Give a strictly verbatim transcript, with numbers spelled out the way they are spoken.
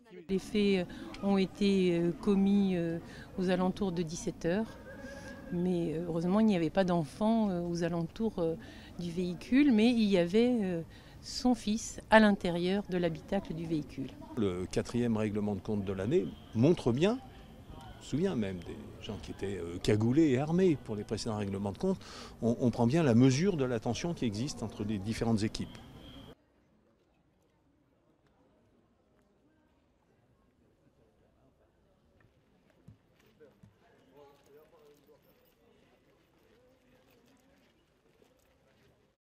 Les faits ont été commis aux alentours de dix-sept heures, mais heureusement il n'y avait pas d'enfants aux alentours du véhicule, mais il y avait son fils à l'intérieur de l'habitacle du véhicule. Le quatrième règlement de compte de l'année montre bien, je me souviens même des gens qui étaient cagoulés et armés pour les précédents règlements de compte, on, on prend bien la mesure de la tension qui existe entre les différentes équipes.